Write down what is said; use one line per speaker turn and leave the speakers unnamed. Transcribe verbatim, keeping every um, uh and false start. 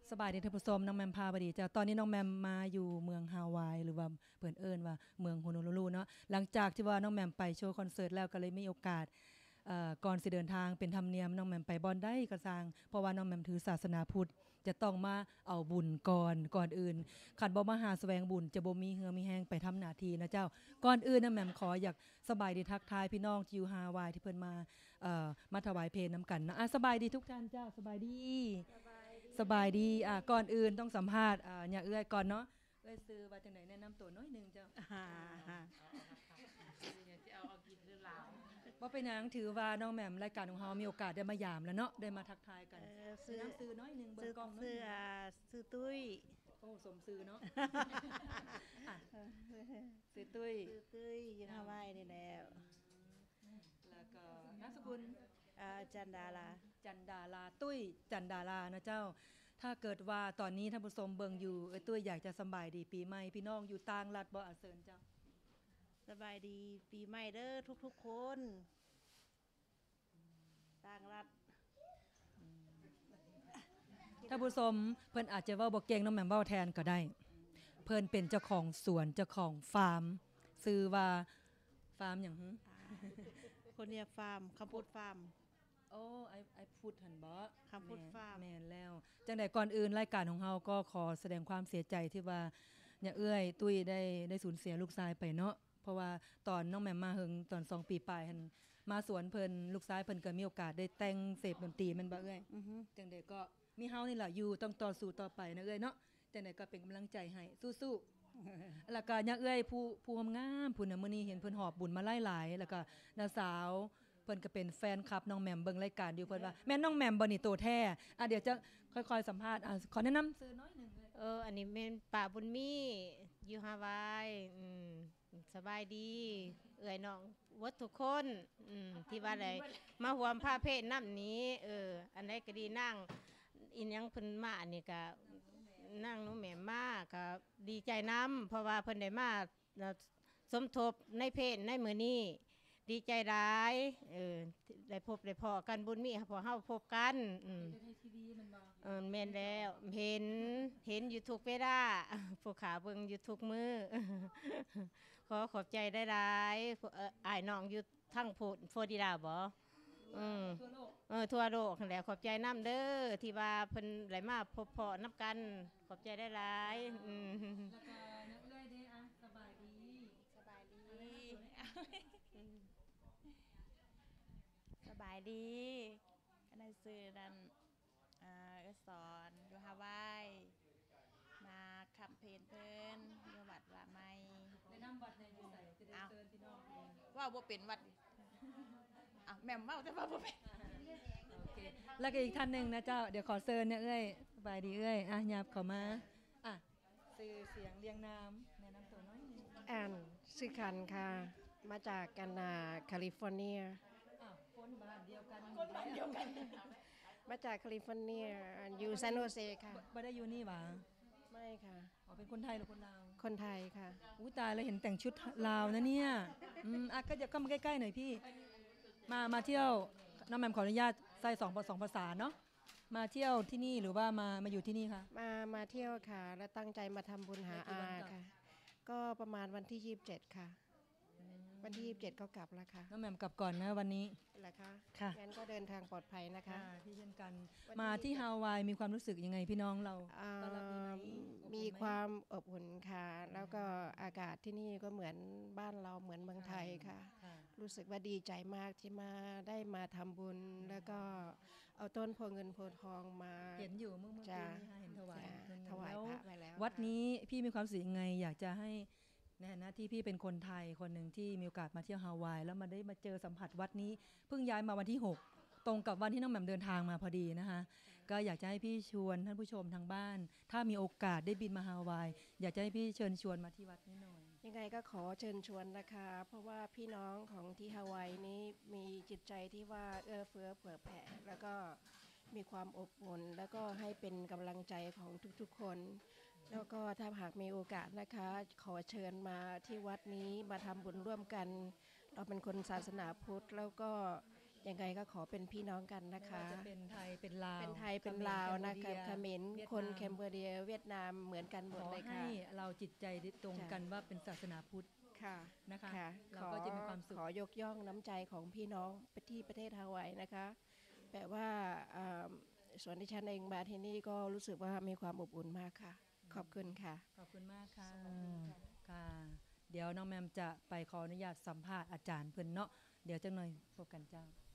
สบายดีท่านผู้ชมน้องแมมพาบดีจ้าตอนนี้น้องแมมมาอยู่เมืองฮาวายหรือว่าเปิ้นเอิ้นว่าเมืองโฮโนลูลูเนาะหลังจากที่ว่าน้องแมมไปโชว์คอนเสิร์ตแล้วก็เลยมีโอกาสเอ่อก่อนสิเดินทางเป็นธรรมเนียมน้องแมมไปบ่อนได้ก็สร้างเพราะว่าน้องแมมถือศาสนาพุทธจะต้องมาเอาบุญก่อนก่อนอื่นคันบ่มาหาแสวงบุญจะบ่มีเหือมีแฮงไปทำหน้าที่นะเจ้าก่อนอื่นน้องแมมขออยากสบายดีทักทายพี่น้องที่อยู่ฮาวายที่เพิ่นมาเอ่อมาถวายเพลน้ำกันนะอ่ะสบายดีทุกท่านเจ้าสบายดีสบายดีอ่ะก่อนอื่นต้องสัมภาษณ์อ่าอย่าเอื้อยก่อนเนาะเอื้อยซื้อว่าจังได๋แนะนำตัวน้อยนึงเจ้า
ฮ่า
บ่เป็นหยังถือว่าน้องแหม่มรายการของเฮามีโอกาสได้มายามแล้วเนาะได้มาทักทายกันซื้อน้ำซื้อน้อยนึงเบิ่งกล้อง
ซื้อซื้อตุ้ย
โอ้สมซื้อเนาะซื้อตุ้ย
ซื้อตุ้ยอยู่ฮาวายนี่แหละ
แล้วก็นามสกุล
อ่าจันดารา
จันดาราตุ้ยจันดารานะเจ้าถ้าเกิดว่าตอนนี้ท่านผู้ชมเบิ่งอยู่เอ้ยตุ้ยอยากจะสบายดีปีใหม่พี่น้องอยู่ต่างรัฐบ่อาเซิญเจ้า
สบายดีปีใหม่เด้อทุกๆคนต่างรัฐ
ท่านผู้ชมเพิ่นอาจจะเว้าบ่เก่งน้องแหม่มเว้าแทนก็ได้เพิ่นเป็นเจ้าของสวนเจ้าของฟาร์มชื่อว่าฟาร์มหยังหึ
คนเนี่ยฟาร์มคำพูดฟาร์ม
โอ้ไอไอพูดหันบ่
คำพูดฟาร์ม
แม่นแล้วจังได๋ก่อนอื่นรายการของเฮาก็ขอแสดงความเสียใจที่ว่าย่าเอื้อยตุ้ยได้ได้สูญเสียลูกชายไปเนาะเพราะว่าตอนน้องแหม่มมาหึงตอนสองปีปลายหั่นมาสวนเพิ่นลูกชายเพิ่นก็มีโอกาสได้แต่งเสพดนตรีแม่นบ่เอื้อย
อือฮึ
จังได๋ก็มีเฮานี่ล่ะอยู่ต้องต่อสู้ต่อไปนะเอื้อยเนาะจังได๋ก็เป็นกำลังใจให้สู้ๆแล้วก็ย่าเอื้อยผู้ผู้งามๆผู้น่ะมื้อนี้เห็นเพิ่นหอบบุญมาหลายๆแล้วก็น้าสาวเพิ่นก็เป็นแฟนคลับน้องแหม่มเบิ่งรายการอยู่เพิ่นว่าแม่นน้องแหม่มบ่นี่โตแท้อ่ะเดี๋ยวจะค่อยๆสัมภาษณ์อ่ะขอแนะนำชื่อน้อยนึง
เอออันนี้แม่นป้าบุญมีอยู่ฮาวายอืมสบายดีเอื้อยน้องวัดทุกคนอืมที่ว่าได้มาร่วมพาเพศน้ำนี้เอออันใดก็ดีนั่งอิหยังเพิ่นมาอันนี้ก็นั่งน้องแม่มาก็ดีใจนำเพราะว่าเพิ่นได้มาสมทบในเพศในมื้อนี้ดีใจหลายเออได้พบได้พ้อกันบุญมีพอเฮาพบกันอืมเออแม่นแล้วเห็นเห็นอยู่ทุกเวลาผู้ขาเบิ่งอยู่ทุกมื้อขอขอบใจได้หลายอ้ายน้องอยู่ทั้งโฟดิดาบ่อืมเออทั่วโลกนั่นแหละขอบใจนำเด้อที่ว่าเพิ่นได้มาพบพ้อนํกันขอบใจได้หลายอืม
แล้วก็นักเอื้อยเด้อ่ะสบายดี
สบายดีสบายดีอันนั้นซื้อนั่นอ่าก็สอนอยู่ฮาวายมาคัมเพญเพิ่นอยู่วัดละไม
แนะนำวัดในอยู่ไสสิได้เชิญพี่น้อง
ว่าบ่เป็นวัดอ่ะแม่มเว้าแต่ว่าบ่เป็น
โอเคแล้วก็อีกท่านนึงนะเจ้าเดี๋ยวขอเชิญเนี่ยเอ้ยสบายดีเอ้ยอ่ะหยับเข้ามาอ่ะชื่อเสียงเรียงนามแนะนำตัวน้อยนึง
แอนชื่อคันค่ะมาจากกันนาแคลิฟอร์เนีย
อ้าวคนบ้านเดียวกันคนบ้านเดียวกัน
มาจากแคลิฟอร์เนียอยู่ซานโฮเซค่ะ
บ่ได้อยู่นี่หว่า
ไม่ค่ะ
อ๋อเป็นคนไทยหรือคนลาว
คนไทยค่ะ
อู้ตายแล้วเห็นแต่งชุดลาวนะเนี่ยอืมอ่ะก็จะเข้ามาใกล้ๆหน่อยพี่มามาเที่ยวน้องแหม่มขออนุญาตใส่สองสองภาษาเนาะมาเที่ยวที่นี่หรือว่ามามาอยู่ที่นี่คะ
มามาเที่ยวค่ะแล้วตั้งใจมาทำบุญหาอาค่ะก็ประมาณวันที่ยี่สิบเจ็ดค่ะวันที่ยี่สิบเจ็ดก็กลับแล้วค่ะ
น้องแหม่มกลับก่อนนะวันนี้
เหรอคะ
ค่ะ
งั้นก็เดินทางปลอดภัยนะคะ
ที่เช่นกันมาที่ฮาวายมีความรู้สึกยังไงพี่น้องเรา
ต้อนรับดีไหมมีความอบอุ่นค่ะแล้วก็อากาศที่นี่ก็เหมือนบ้านเราเหมือนเมืองไทยค่ะรู้สึกว่าดีใจมากที่มาได้มาทำบุญแล้วก็เอาต้นโพเงินโพทองมา
เห็นอยู่เมื่อเมื่อกี้เห็นถวาย
ถวายพระไปแล้ว
วัดนี้พี่มีความรู้สึกยังไงอยากจะให้ในฐานะที่พี่เป็นคนไทยคนหนึ่งที่มีโอกาสมาเที่ยวฮาวายแล้วมาได้มาเจอสัมผัสวัดนี้เพิ่งย้ายมาวันที่หกตรงกับวันที่น้องแหม่มเดินทางมาพอดีนะคะก็อยากจะให้พี่ชวนท่านผู้ชมทางบ้านถ้ามีโอกาสได้บินมาฮาวายอยากจะให้พี่เชิญชวนมาที่วัดนี้หน่อย
ยังไงก็ขอเชิญชวนนะคะเพราะว่าพี่น้องของที่ฮาวายนี้มีจิตใจที่ว่าเอื้อเฟื้อเผื่อแผ่แล้วก็มีความอบอุ่นแล้วก็ให้เป็นกำลังใจของทุกๆคนแล้วก็ถ้าหากมีโอกาสนะคะขอเชิญมาที่วัดนี้มาทำบุญร่วมกันเราเป็นคนศาสนาพุทธแล้วก็ยังไงก็ขอเป็นพี่น้องกันนะ
ไม่
คะ
ว่าจะเป็นไทยเป็นลาว
เป็นไทยเป็นลาวนะคะเขมร
เวียด
คน
นาม
แคมเบเดียเวียดนามเหมือนกันหม
ข
ด
อ
เลย
ให้
ค่ะ
เราจิตใจตรง
จ้ะ
กันว่าเป็นศาสนาพุทธ
ค่ะ
นะคะ
ค่ะ
เรา
ขอ
ก็จะมีความสุข
ขอยกย่องน้ำใจของพี่น้องที่ประเทศฮาวายนะคะแปลว่าอ่าส่วนที่ฉันเองมาที่นี่ก็รู้สึกว่ามีความอบอุ่นมากค่ะ ขอบคุณค่ะ
ขอบคุณมากค่ะ
สวัสดีค่ะ
ค่ะ เดี๋ยวน้องแมมจะไปขออนุญาตสัมภาษณ์อาจารย์เพิ่นเนาะเดี๋ยวจังหน่อยพบกันเจ้า